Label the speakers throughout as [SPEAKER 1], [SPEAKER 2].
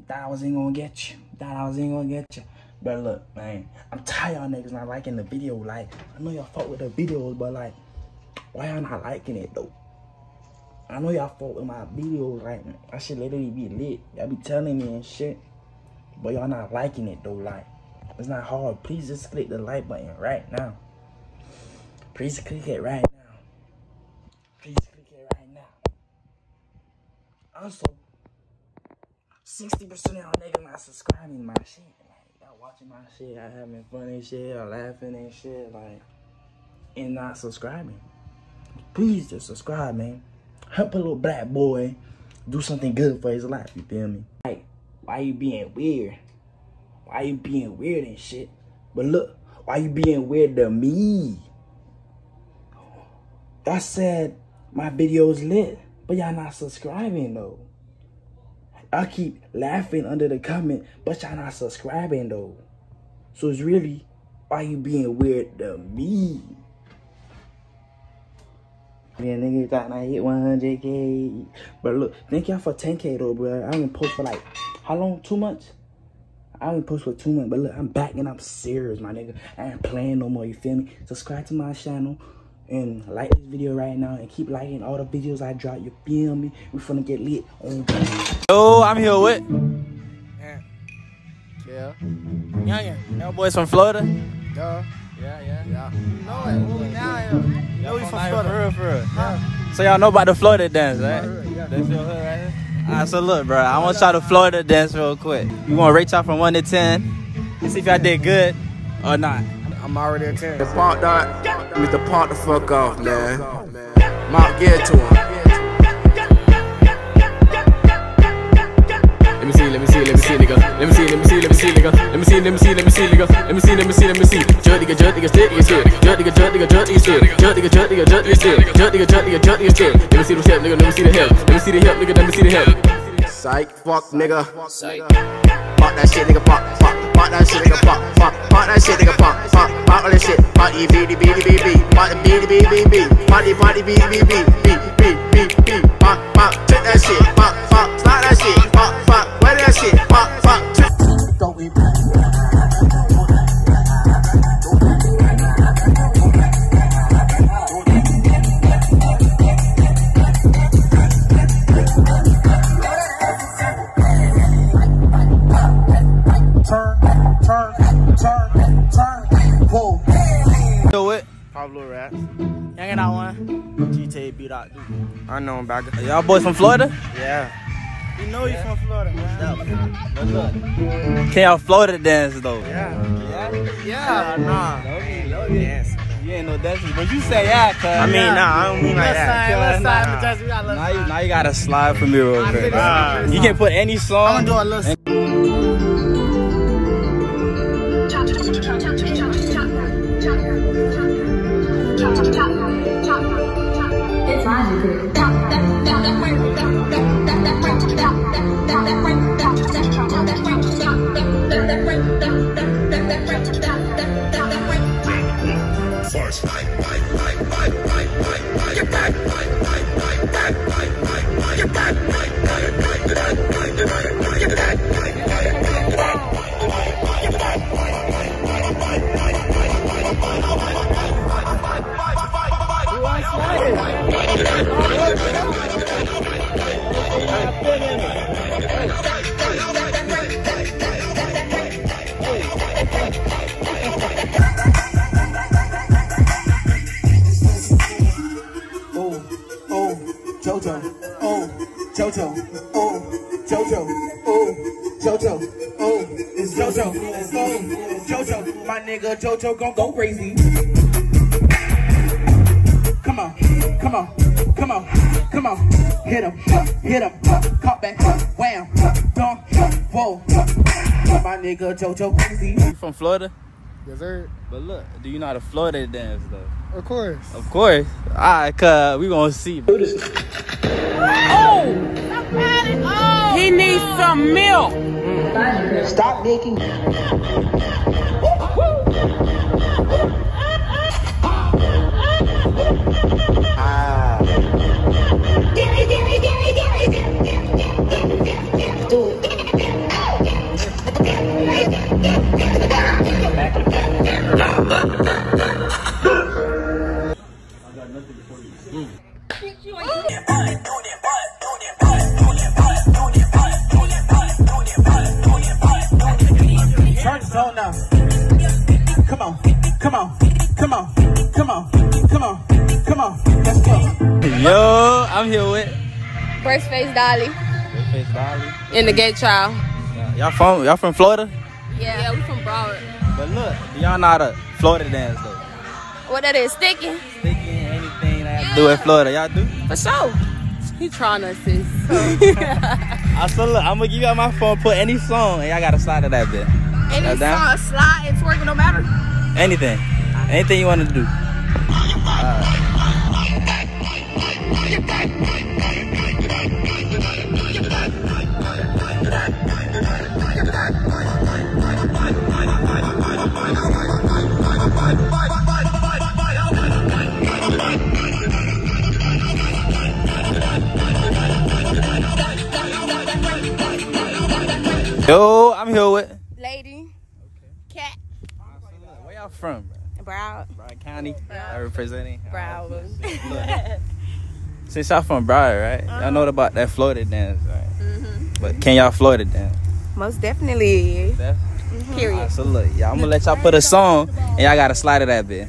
[SPEAKER 1] Thought I wasn't gonna get you. Thought I wasn't gonna get you. But look, man, I'm tired of y'all niggas not liking the video. Like, I know y'all fuck with the videos, but like, why y'all not liking it though? I know y'all fuck with my videos, like, I should literally be lit. Y'all be telling me and shit, but y'all not liking it though. Like, it's not hard. Please just click the like button right now. Please click it right now. Please click it right now. Also, 60% of y'all niggas not subscribing to my shit. Like, y'all watching my shit, y'all having fun and shit, y'all laughing and shit, like, and not subscribing. Please just subscribe, man. Help a little black boy do something good for his life, you feel me? Like, why you being weird? Why you being weird and shit? But look, why you being weird to me? I said my video's lit, but y'all not subscribing though. I keep laughing under the comment, but y'all not subscribing though. So it's really, why you being weird to me? Yeah, nigga thought I hit 100K. But look, thank y'all for 10K though, bro. I haven't posted for like, how long? 2 months? I haven't posted for 2 months, but look, I'm back and I'm serious, my nigga. I ain't playing no more, you feel me? Subscribe to my channel and like this video right now and keep liking all the videos I drop, you feel me? We finna get lit on camera.
[SPEAKER 2] Yo, I'm here with Yeah. Youngin. Y'all boys from Florida?
[SPEAKER 3] Duh.
[SPEAKER 2] Yeah.
[SPEAKER 3] No, who we now here?
[SPEAKER 2] Yo, we from Florida. For real. Yeah. So y'all know about the Florida dance, right?
[SPEAKER 3] Yeah.
[SPEAKER 2] That's your hood right here? Alright, so look, bro, I want y'all to Florida dance real quick. You wanna rate y'all from 1 to 10 and see if y'all did good or not.
[SPEAKER 3] I'm already a 10.
[SPEAKER 4] The punk dot, Mr. Punk the fuck off, man. Mark, get to him. Let me see, nigga. Let me see, nigga. Jerk nigga, stick nigga, stick. Jerk nigga, stick. Jerk nigga, stick. Jerk nigga, stick. Let me see the help, nigga. Let me see the help. Let me see the help, nigga. Let me see the help. Psych, fuck, nigga. Psych. Pop that shit, nigga. Pop that shit, nigga. Pop that shit, nigga. Pop all that shit. Pop the BDBDBB. Pop the BDBDBB. Pop the BDBDBB. Pop. Take that shit. Pop. Slide that shit. Pop. Where that shit? Pop. Don't we? Turn.
[SPEAKER 2] Do it.
[SPEAKER 3] Pablo Raps.
[SPEAKER 2] Youngin out one. GTA beat out.
[SPEAKER 3] I know him back.
[SPEAKER 2] Y'all boys from Florida?
[SPEAKER 3] Yeah.
[SPEAKER 2] We know you from Florida, man. But look, can y'all Florida dance though?
[SPEAKER 3] Yeah. Nah. Yes.
[SPEAKER 2] You ain't no dancers, but you say yeah, cuz.
[SPEAKER 3] I mean, nah, I don't mean like that.
[SPEAKER 2] Now you gotta slide for me real quick. You can put any song.
[SPEAKER 3] I'm gonna do a little.
[SPEAKER 5] It's magic.
[SPEAKER 1] It's JoJo. My nigga JoJo gon' go crazy. Come on. Hit him. Caught back. Wham. Dunk. Whoa. My nigga JoJo crazy.
[SPEAKER 2] You from Florida?
[SPEAKER 3] Yes, sir.
[SPEAKER 2] But look, do you know how to Florida dance though?
[SPEAKER 3] Of course.
[SPEAKER 2] Of course. Alright, cuz we gonna see.
[SPEAKER 6] He needs some milk.
[SPEAKER 5] Stop making. Do it.
[SPEAKER 1] Turn the tone down. Come on, come on, come on, come on, come on, come on. Let's go.
[SPEAKER 2] Yo, I'm here with
[SPEAKER 7] Birthface Dolly
[SPEAKER 2] Birthface Dolly.
[SPEAKER 7] in the gay trial.
[SPEAKER 2] Y'all from Florida?
[SPEAKER 7] Yeah, we from Broward.
[SPEAKER 2] But look, do y'all know how to Florida dance though?
[SPEAKER 7] What that is, sticking?
[SPEAKER 2] Sticking, anything that have to do with Florida, y'all do?
[SPEAKER 7] For sure. He trying us, sis.
[SPEAKER 2] So look, I'm gonna give y'all my phone, put any song, and y'all gotta slide to that bit.
[SPEAKER 7] Any
[SPEAKER 2] Y'all down?
[SPEAKER 7] song, slide and twerk, no matter.
[SPEAKER 2] Anything. Anything you wanna do. Yo, I'm here with
[SPEAKER 7] Lady. Cat.
[SPEAKER 2] Where y'all from?
[SPEAKER 7] Broward.
[SPEAKER 2] Broward County. Y'all representing?
[SPEAKER 7] Broward.
[SPEAKER 2] Since y'all from Broward, right? Y'all know about that Florida dance, right? But can y'all Florida dance?
[SPEAKER 7] Most definitely. Period.
[SPEAKER 2] Alright, so look, I'm gonna let y'all put a song and y'all gotta slide to that bit.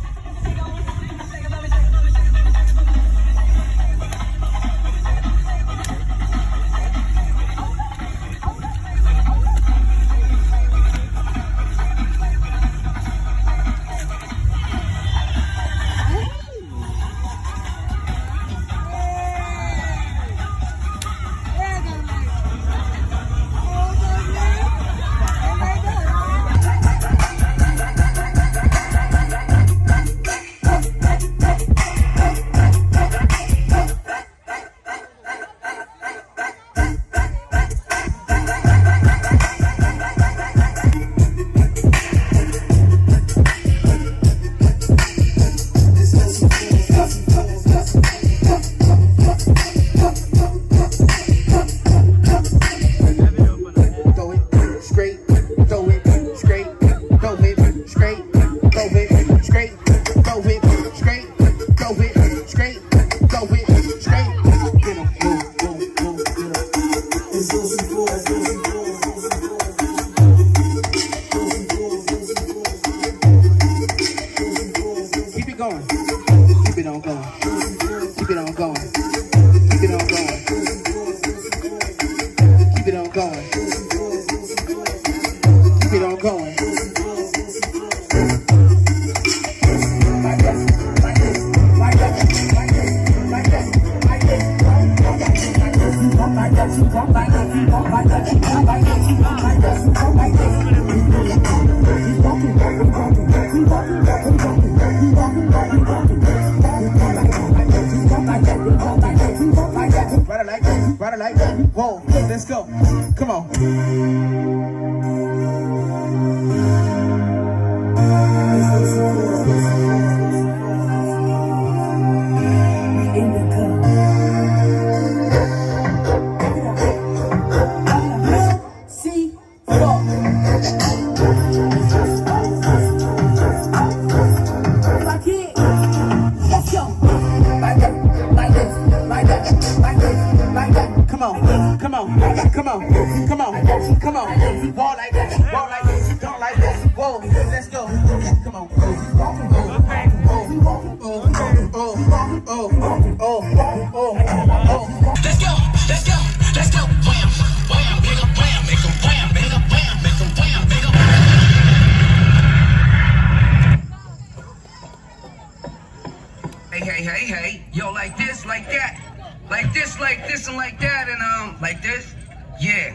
[SPEAKER 1] Ride it like that. Whoa, let's go. Come on. Come on, ball like that, ball like this, don't like this. Whoa, let's go. Come on. Let's go, let's go, let's go. Wham, wham, make 'em wham, make 'em wham, make 'em wham, make 'em wham, make 'em. Hey, yo, like this, like that, like this, and like that, and like this, yeah.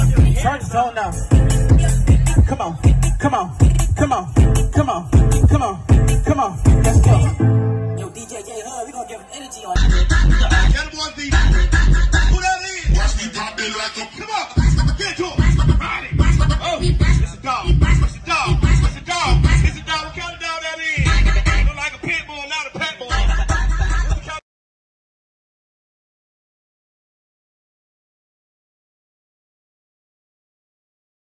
[SPEAKER 8] zone now. Come on, come on, come on, come on, come on, come on, let's go.